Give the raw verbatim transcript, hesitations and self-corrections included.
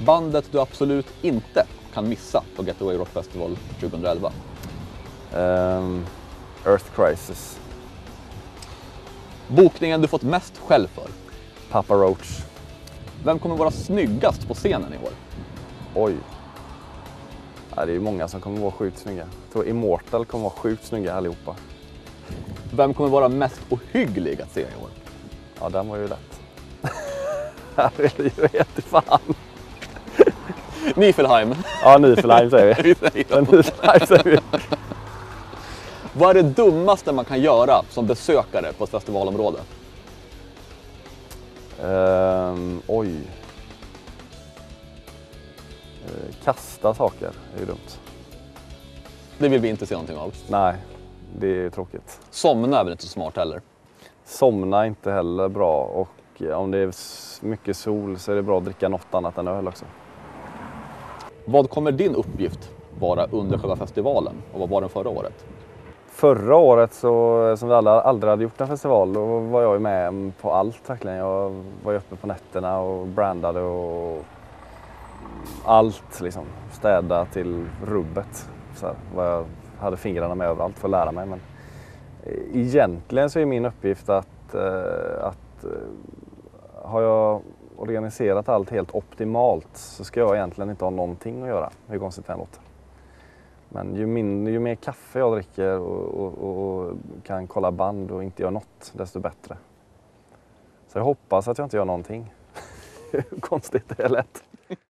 Bandet du absolut inte kan missa på Getaway Rock Festival tjugoelva. Um, Earth Crisis. Bokningen du fått mest skäll för. Papa Roach. Vem kommer vara snyggast på scenen i år? Oj. Ja, det är ju många som kommer vara sjukt snygga. Jag tror Immortal kommer vara sjukt snygga allihopa. Vem kommer vara mest ohygglig att se i år? Ja, den var ju lätt. Jag vet fan. Niflheim. Ja, Niflheim säger vi. Vi säger Ja, Niflheim säger vi. Vad är det dummaste man kan göra som besökare på ett festivalområde? Um, oj. Uh, kasta saker är ju dumt. Det vill vi inte se någonting av. Nej, det är ju tråkigt. Somna är väl inte så smart heller. Somna inte heller bra, och om det är mycket sol så är det bra att dricka något annat än öl också. Vad kommer din uppgift vara under själva festivalen och vad var den förra året? Förra året, så, som vi alla aldrig hade gjort en festival, då var jag med på allt verkligen. Jag var uppe på nätterna och brandade och allt liksom. Städa till rubbet. Så här, jag hade fingrarna med överallt för att lära mig. Men egentligen så är min uppgift att, att har jag organiserat allt helt optimalt så ska jag egentligen inte ha någonting att göra, hur konstigt det än låter. Men ju, min, ju mer kaffe jag dricker och, och, och kan kolla band och inte göra något, desto bättre. Så jag hoppas att jag inte gör någonting. Hur konstigt det är lätt.